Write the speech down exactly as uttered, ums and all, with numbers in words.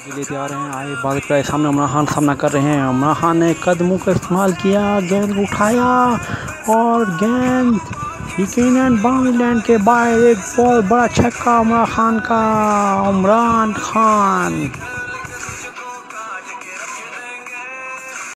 के लिए तैयार हैं। आए बाल के सामने इमरान खान सामना कर रहे हैं। इमरान खान ने कदमों का इस्तेमाल किया, गेंद को उठाया और गेंद यकीनन बाउंड्री लाइन के बाहर एक बहुत बड़ा छक्का इमरान खान का। इमरान खान